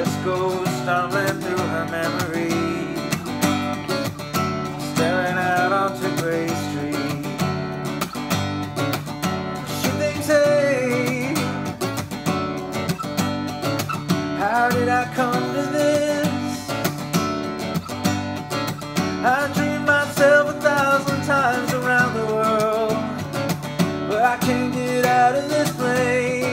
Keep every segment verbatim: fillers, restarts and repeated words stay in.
just goes stumbling through her memory, staring out onto Gray Street. She thinks, hey, how did I come to this? I dreamed myself a thousand times around the world, but I can't get out of this place.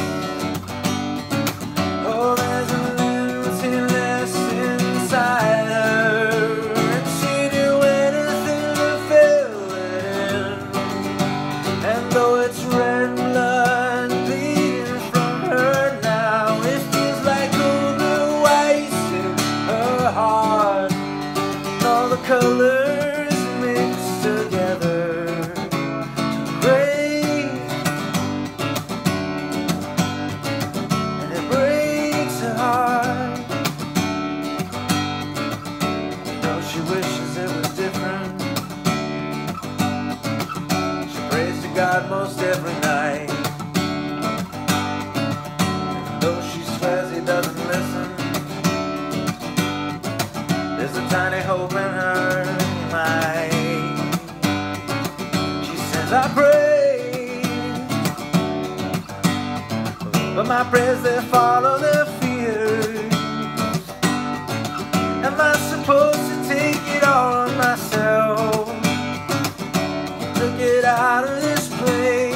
Oh, there's a emptiness inside her, and she'd do anything to fill it in. And though it's red blood bleeding from her now, it feels like cold blue ice in her heart. And all the colors mixed together to gray, and it breaks her heart. Though she wishes it was different, she prays to God most every night. And though she swears he doesn't listen, there's a tiny hope in her mind. She says, I pray, but my prayers, they follow their fears. Am I supposed to take it all on myself to get out of this place?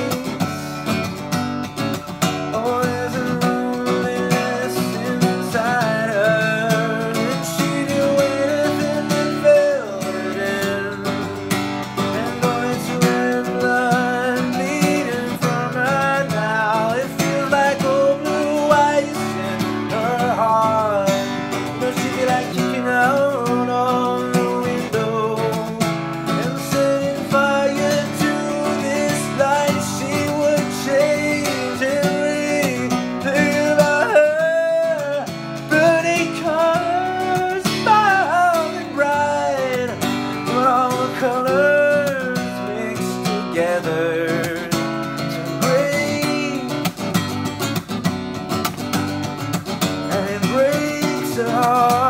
Oh, there's a loneliness inside her, and she'd do anything to fill it in. And though it's red blood bleeding from her now, it feels like old blue ice in her heart. But she'd be like kicking out on the window and setting fire to this light. She would change everything about her, burning colors, smiling bright, but all the colors mixed together to gray, and it breaks her heart.